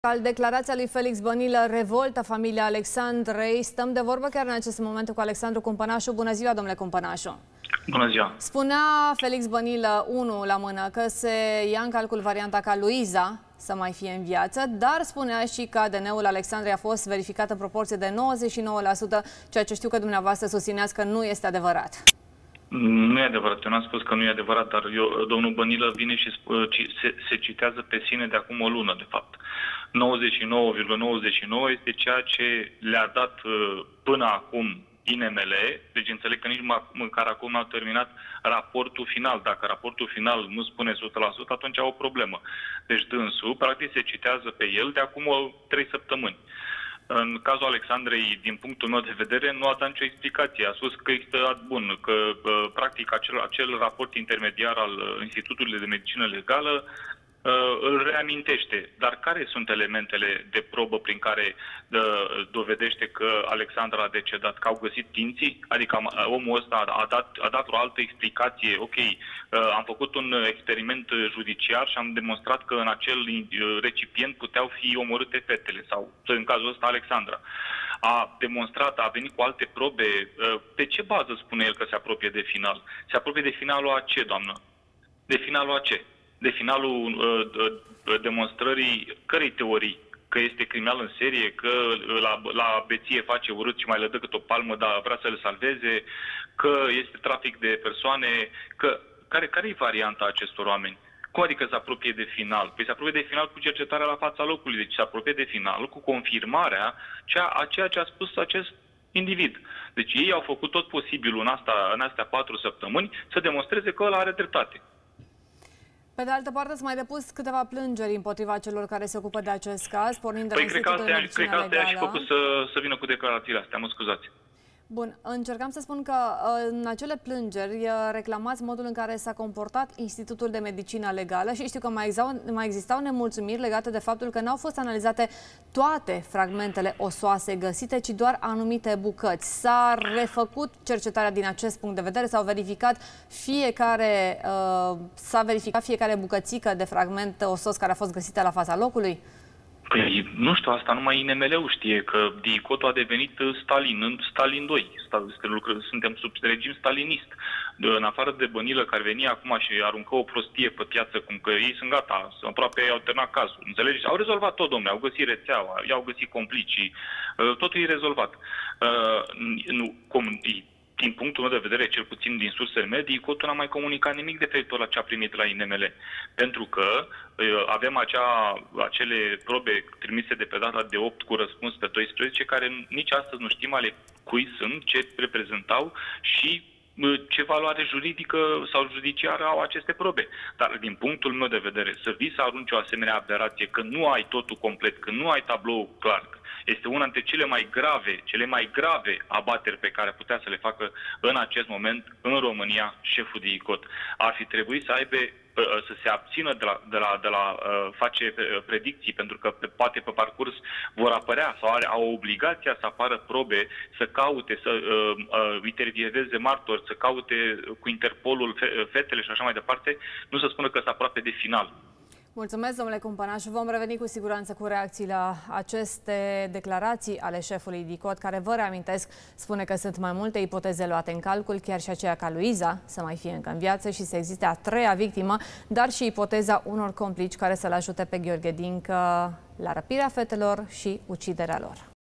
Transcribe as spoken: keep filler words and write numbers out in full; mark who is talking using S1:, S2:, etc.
S1: Al declarația lui Felix Bănilă revoltă familia Alexandrei. Stăm de vorbă chiar în acest moment cu Alexandru Cumpănașu. Bună ziua, domnule Cumpănașu!
S2: Bună ziua!
S1: Spunea Felix Bănilă, unu la mână, că se ia în calcul varianta ca Luiza să mai fie în viață, dar spunea și că A D N-ul Alexandrei a fost verificat în proporție de nouăzeci și nouă la sută, ceea ce știu că dumneavoastră susțineați că nu este adevărat.
S2: Nu e adevărat. Eu n-am spus că nu e adevărat, dar eu, domnul Bănilă vine și se, se citează pe sine de acum o lună, de fapt. nouăzeci și nouă virgulă nouăzeci și nouă este ceea ce le-a dat până acum I N M L, deci înțeleg că nici măcar acum n-au terminat raportul final. Dacă raportul final nu spune o sută la sută, atunci au o problemă. Deci dânsul, practic, se citează pe el de acum trei săptămâni. În cazul Alexandrei, din punctul meu de vedere, nu a dat nicio explicație. A spus că este bun, că practic acel, acel raport intermediar al Institutului de Medicină Legală îl reamintește. Dar care sunt elementele de probă prin care dovedește că Alexandra a decedat? Că au găsit dinții? Adică omul ăsta a dat, a dat o altă explicație. Ok, am făcut un experiment judiciar și am demonstrat că în acel recipient puteau fi omorâte fetele, sau în cazul ăsta Alexandra. A demonstrat, a venit cu alte probe. Pe ce bază spune el că se apropie de final? Se apropie de finalul a ce, doamnă? De finalul a ce? De finalul uh, demonstrării cărei teorii? Că este criminal în serie, că la, la beție face urât și mai le dă cât o palmă, dar vrea să le salveze, că este trafic de persoane, că care, care e varianta acestor oameni? Cum adică se apropie de final? Păi se apropie de final cu cercetarea la fața locului, deci se apropie de final cu confirmarea cea, a ceea ce a spus acest individ. Deci ei au făcut tot posibilul în, asta, în astea patru săptămâni să demonstreze că ăla are dreptate.
S1: Pe de altă parte, ați mai depus câteva plângeri împotriva celor care se ocupă de acest caz, pornind de
S2: păi,
S1: la Institutul de Medicină Legală.
S2: Cred că asta i-a și făcut să, să vină cu declarațiile astea, mă scuzați.
S1: Bun, încercam să spun că în acele plângeri reclamați modul în care s-a comportat Institutul de Medicină Legală și știu că mai existau, mai existau nemulțumiri legate de faptul că n-au fost analizate toate fragmentele osoase găsite, ci doar anumite bucăți. S-a refăcut cercetarea din acest punct de vedere, s-au verificat fiecare, uh, s-a verificat fiecare bucățică de fragment osos care a fost găsită la fața locului?
S2: Păi, nu știu, asta numai I N M L-ul știe, că DICOT a devenit Stalin, în Stalin doi. Suntem sub regim stalinist. În afară de Bănilă, care venia acum și aruncă o prostie pe piață, cum că ei sunt gata, aproape au terminat cazul. Înțelegeți? Au rezolvat tot, domnule, au găsit rețeaua, i-au găsit complicii, totul e rezolvat. Nu, din punctul meu de vedere, cel puțin din sursele mele, DICOT-ul n-a mai comunicat nimic referitor la ce a primit la I N M L. Pentru că avem acea, acele probe trimise de pe data de opt cu răspuns pe doisprezece, care nici astăzi nu știm ale cui sunt, ce reprezentau și ce valoare juridică sau judiciară au aceste probe. Dar din punctul meu de vedere, să vii să arunci o asemenea aberație, că nu ai totul complet, că nu ai tablou clar, este una dintre cele mai grave, cele mai grave abateri pe care putea să le facă în acest moment în România șeful DICOT. Ar fi trebuit să aibă, să se abțină de la, de la, de la uh, face predicții, pentru că pe, poate pe parcurs vor apărea sau are, au obligația să apară probe, să caute, să uh, uh, intervieveze martori, să caute cu Interpolul fe, fetele și așa mai departe, nu să spună că sunt aproape de final.
S1: Mulțumesc, domnule Cumpănașu. Vom reveni cu siguranță cu reacții la aceste declarații ale șefului DICOT, care, vă reamintesc, spune că sunt mai multe ipoteze luate în calcul, chiar și aceea ca Luiza să mai fie încă în viață și să existe a treia victimă, dar și ipoteza unor complici care să-l ajute pe Gheorghe Dincă la răpirea fetelor și uciderea lor.